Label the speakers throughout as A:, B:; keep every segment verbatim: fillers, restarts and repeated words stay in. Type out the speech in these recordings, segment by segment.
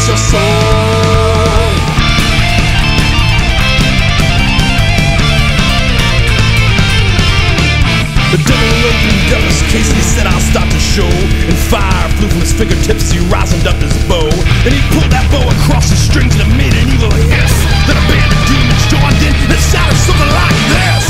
A: takes your soul. The devil opened up his case and he said, I'll start the show. And fire flew from his fingertips, he rosined up his bow. And he pulled that bow across the strings and it made an evil hiss. Then a band of demons joined in and it sounded something like this.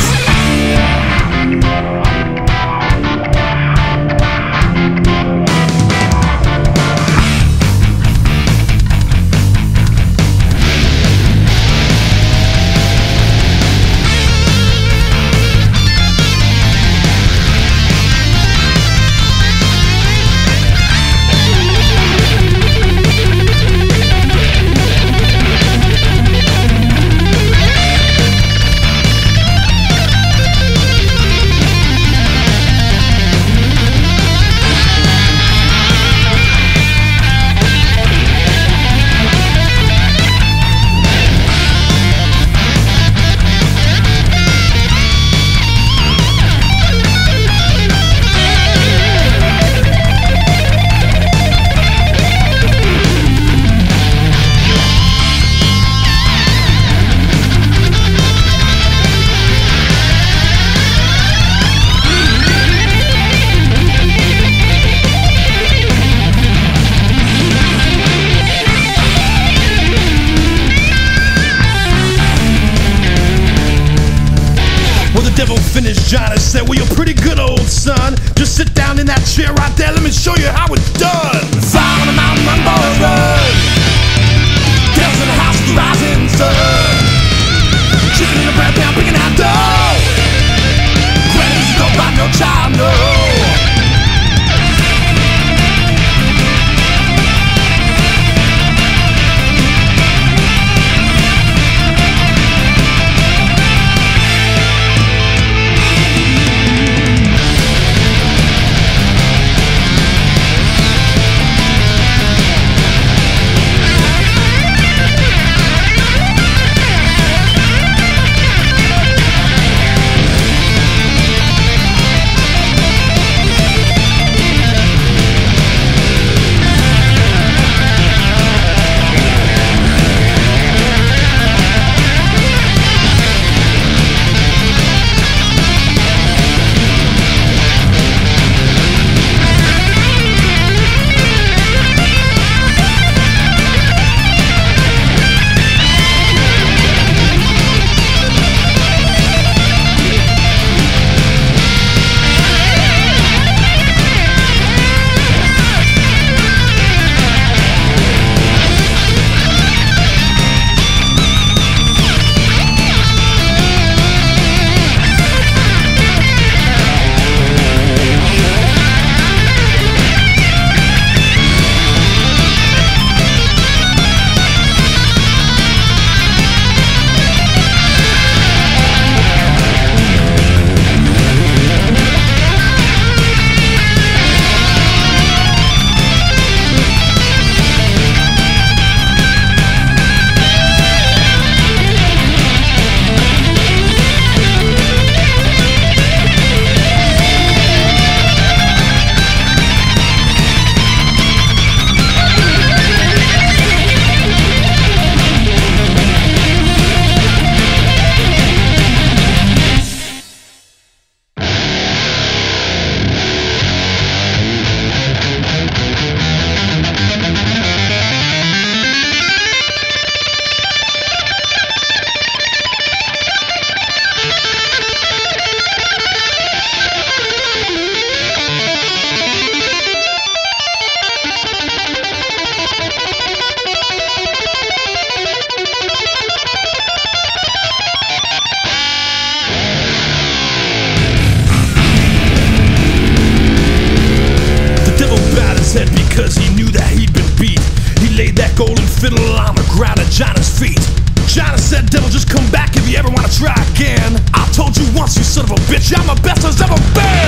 A: Finished, Johnny said, well, you're pretty good, old son. Just sit down in that chair right there, let me show you how it's done. Fire on the mountain, run, boys, run. Devils in the house of the rising sun. Chicken in the bread pan, picking out dough. Grannies don't buy no child, no. Because he knew that he'd been beat. He laid that golden fiddle on the ground at Johnny's feet. Johnny said, devil, just come back if you ever want to try again. I told you once, you son of a bitch, I'm the best there's ever been.